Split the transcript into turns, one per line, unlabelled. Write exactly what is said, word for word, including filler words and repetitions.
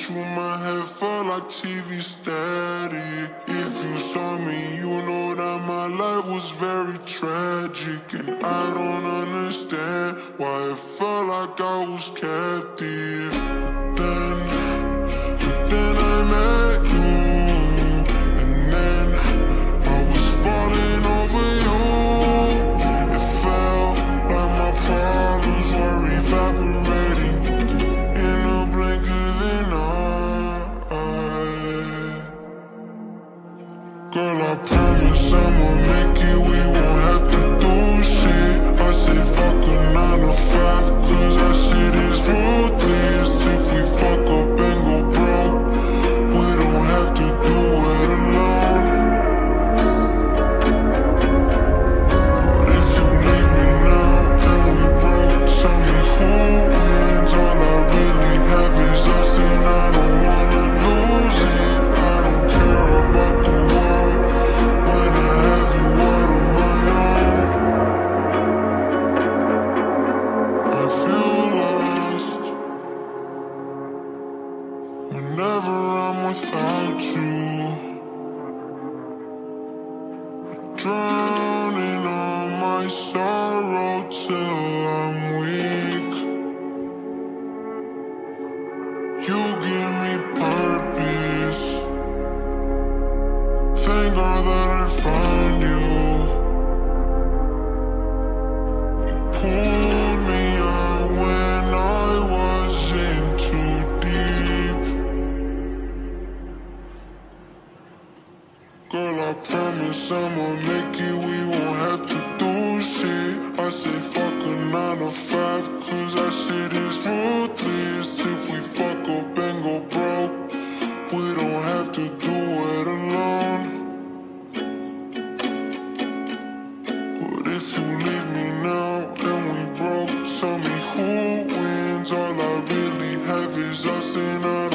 you, my head felt like T V static. If you saw me, you know that my life was very tragic. And I don't understand why it felt like I was captive. But then, but then I met you, and then I was falling over you. It felt like my problems were evaporating in a blink of an eye. Girl, I promise I'ma make it, we won't have to do shit. I said fuck a nine to five, cause that shit is ruthless. If we fuck up and go broke, we don't have to do it alone. But if you leave me now and we broke, tell me who wins. All I really have is us, and I don't wanna lose it. I don't care about the world when I have you out of my own. I feel lost whenever I'm without you. Drowning all my sorrow till I'm weak. You give me purpose. Thank God that I found you. You pulled me out when I was in too deep. Girl, I promise I'ma make it, we won't have to do shit. I say fuck a nine to five, cause that shit is ruthless. If we fuck up and go broke, we don't have to do it alone. But if you leave me now and we broke, tell me who wins. All I really have is us, and I